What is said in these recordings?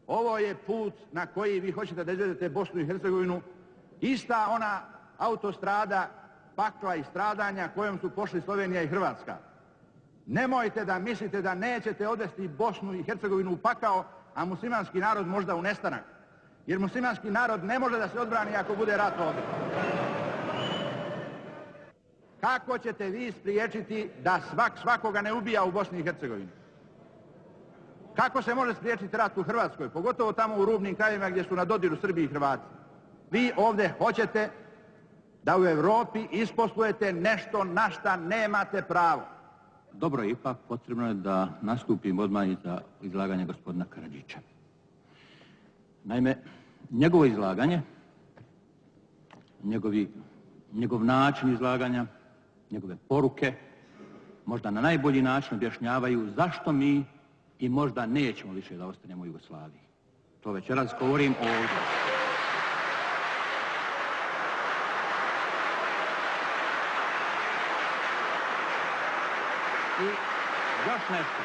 Ovo je put na koji vi hoćete da izvedete Bosnu i Hercegovinu, ista ona autostrada pakla i stradanja kojom su pošli Slovenija i Hrvatska. Nemojte da mislite da nećete odvesti Bosnu i Hercegovinu u pakao, a muslimanski narod možda u nestanak. Jer muslimanski narod ne može da se odbrani ako bude rat ovdje. Kako ćete vi spriječiti da svakoga ne ubija u Bosni i Hercegovini? Kako se može spriječiti rat u Hrvatskoj, pogotovo tamo u rubnim krajevima gdje su na dodiru Srbi i Hrvati? Vi ovdje hoćete da u Europi isposlujete nešto na šta nemate pravo. Dobro, ipak potrebno je da nastupim odmah iza izlaganja gospodina Karadžića. Naime, njegovo izlaganje, njegov način izlaganja, njegove poruke, možda na najbolji način objašnjavaju zašto mi i možda nećemo više da ostanemo u Jugoslaviji. To večeras govorim ovdje. I još nešto.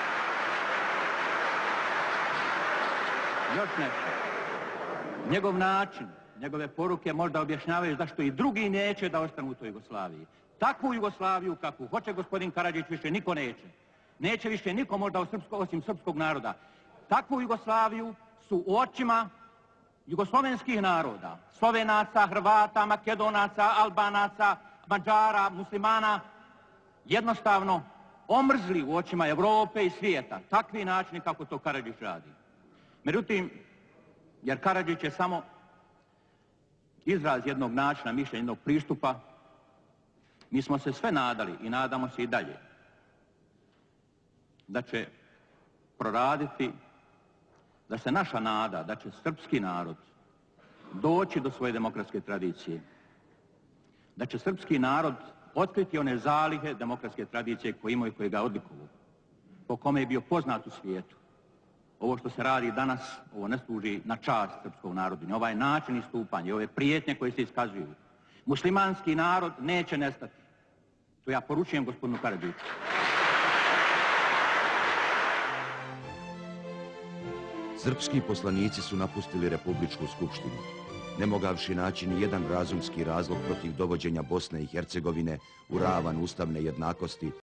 Njegov način, njegove poruke možda objašnjavaju zašto i drugi neće da ostanu u toj Jugoslaviji. Takvu Jugoslaviju kakvu hoće gospodin Karadžić više niko neće. Neće više niko možda osim srpskog naroda. Takvu Jugoslaviju su u očima jugoslovenskih naroda, Slovenaca, Hrvata, Makedonaca, Albanaca, Mađara, muslimana, jednostavno omrzli u očima Evrope i svijeta. Takvi načini kako to Karadžić radi. Međutim, jer Karadžić je samo izraz jednog načina, mišljenja, jednog pristupa, mi smo se sve nadali i nadamo se i dalje da će proraditi, da se naša nada, da će srpski narod doći do svoje demokratske tradicije, da će srpski narod otkriti one zalihe demokratske tradicije koje imaju i koje ga odlikuju, po kome je bio poznat u svijetu. Ovo što se radi danas, ovo ne služi na čast srpskog narodu, ni ovaj način istupanja, ove prijetnje koje se iskazuju. Muslimanski narod neće nestati. To ja poručujem gospodinu Karadžiću. Srpski poslanici su napustili Republičku skupštinu, ne mogavši naći ni jedan razumski razlog protiv dovođenja Bosne i Hercegovine u ravan ustavne jednakosti